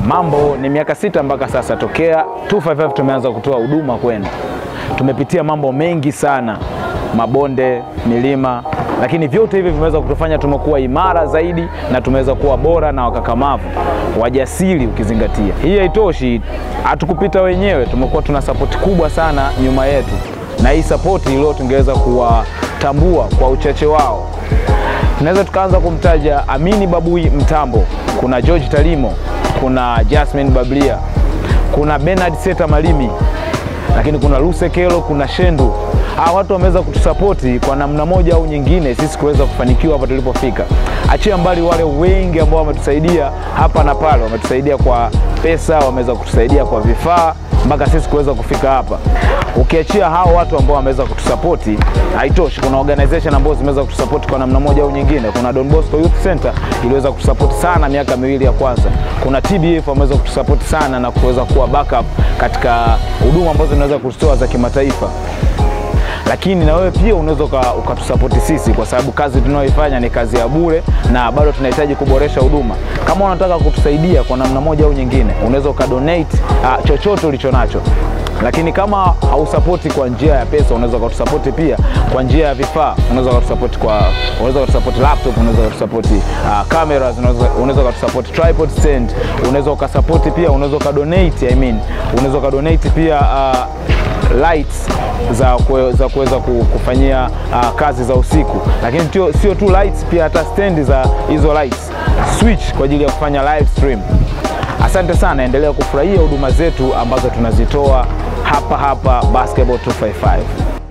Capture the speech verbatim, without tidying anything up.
Mambo ni miaka sita mpaka sasa tokea mbili hamsini na tano tumeanza kutoa huduma kwenu. Tumepitia mambo mengi sana, mabonde, milima, lakini vyote hivi vimeweza kutufanya tumekuwa imara zaidi na tumeweza kuwa bora na wakakamavu, wajasiri ukizingatia. Hii haitoshi, hatukupita wenyewe, tumekuwa tuna support kubwa sana nyuma yetu. Na hii support leo tungeweza kuwatambua kwa uchache wao. Tunaweza tukaanza kumtaja Amini Babui Mtambo, kuna George Talimo, kuna Jasmine Bablia, kuna Bernard Seta Malimi, lakini kuna Lusekelo, kuna Shendu. Hawa watu wameweza kutusapoti kwa namna moja au nyingine sisi kuweza kufanikiwa hapa tulipofika. Achia mbali wale wengi ambao wametusaidia hapa na pale, wametusaidia kwa pesa, wameweza kutusaidia kwa vifaa mpaka sisi kuweza kufika hapa. Ukiachia hao watu ambao wameweza kutusapoti, haitoshi, kuna organization ambazo zimeweza kutusapoti kwa namna moja au nyingine. Kuna Don Bosco Youth Center iliweza kutusapoti sana miaka miwili ya kwanza. Kuna T B F wameweza kutusapoti sana na kuweza kuwa backup katika huduma ambazo tunaweza kutoa za kimataifa. Lakini na wewe pia unaweza ukatusapoti sisi kwa sababu kazi tunayoifanya ni kazi ya bure na bado tunahitaji kuboresha huduma. Kama unataka kutusaidia kwa namna moja au nyingine, unaweza ukadonate uh, chochote ulicho nacho. Lakini kama hausapoti kwa njia ya pesa, unaweza kutusapoti pia kwa njia ya vifaa. Unaweza kutusapoti kwa unaweza kutusapoti laptop, unaweza kutusapoti uh, cameras, unaweza unaweza kutusapoti tripod stand, unaweza ukasapoti pia, unaweza ukadonate, I mean, unaweza ukadonate pia uh, lights za kwe, za kuweza kufanyia uh, kazi za usiku. Lakini sio sio tu lights, pia hata stand za hizo lights, switch kwa ajili ya kufanya live stream. Asante sana, endelea kufurahia huduma zetu ambazo tunazitoa hapa hapa Basketball two fifty-five.